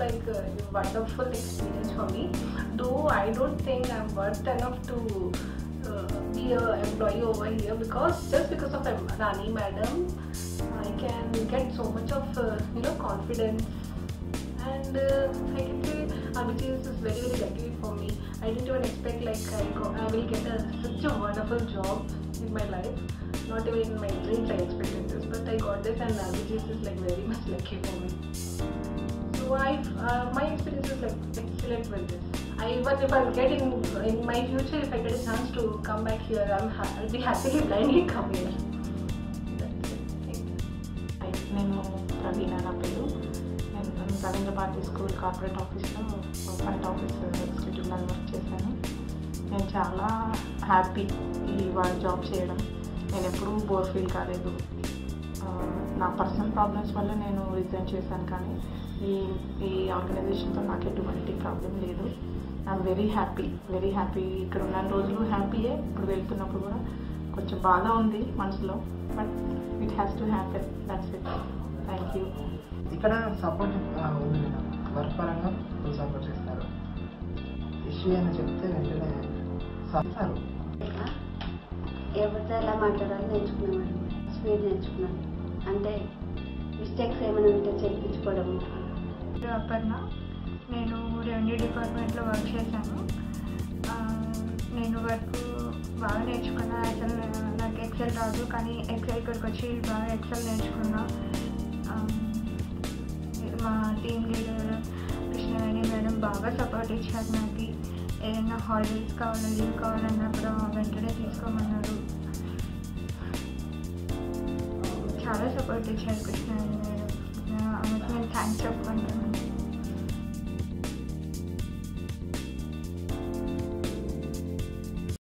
like a wonderful experience for me. Though I don't think I'm worth enough to be an employee over here, because just because of Rani madam, I can get so much of confidence, and I can say RBGS is very lucky for me. I didn't even expect I will get such a wonderful job in my life. Not even in my dreams I expected this, but I got this, and RBGS is very much lucky for me. So my experience is excellent with this. Even if I'll get in my future, if I get a chance to come back here, I'll be happily blindly come here. That's it. Thank you. నేను ప్రవీణ నా పేరు. నేను Ravindra Bharati school corporate ఆఫీస్లో front office ఎగ్జిక్యూటివ్గా work చేశాను. నేను చాలా happy ఈ జాబ్ చేయడం. నేను ఎప్పుడూ బోర్ ఫీల్ కాలేదు. నా పర్సనల్ ప్రాబ్లమ్స్ వల్ల నేను రిజైన్ చేశాను, కానీ ఈ ఆర్గనైజేషన్తో నాకు ఎటువంటి ప్రాబ్లం లేదు. I'm very happy. ఇక్కడ ఉన్న రోజులు హ్యాపీయే. ఇప్పుడు వెళ్తున్నప్పుడు కూడా కొంచెం బాధ ఉంది మనసులో, but it has to happen. That's it. Thank you. ఇక్కడ సపోర్ట్ ఉంది, వర్క్ పరంగా ఫుల్ సపోర్ట్ చేస్తారు. ఇష్యూ అని చెప్తే వెంటనే చెప్తారు. ఎవరితో ఎలా మాట్లాడాలో నేర్చుకున్నాను, స్పీడ్ నేర్చుకున్నాను. అంటే మిస్టేక్స్ ఏమైనా ఉంటే చెప్పించుకోవడము. అపర్ణ, నేను రెవెన్యూ డిపార్ట్మెంట్లో వర్క్ చేశాను. నేను వర్క్ బాగా నేర్చుకున్నా. అసలు నాకు ఎక్సెల్ రాదు, కానీ ఇక్కడికి వచ్చి బాగా ఎక్సెల్ నేర్చుకున్నా. మా టీమ్ లీడర్ కృష్ణవేణి మేడం బాగా సపోర్ట్ ఇచ్చారు నాకు. ఏదైనా హాలిడేస్ కావాలా, లీవ్ కావాలన్నా కూడా వెంటనే తీసుకోమన్నారు. చాలా సపోర్ట్ ఇచ్చారు కృష్ణవేణి మేడం. ఆమెకు నేను థ్యాంక్స్ చెప్పమన్నారు.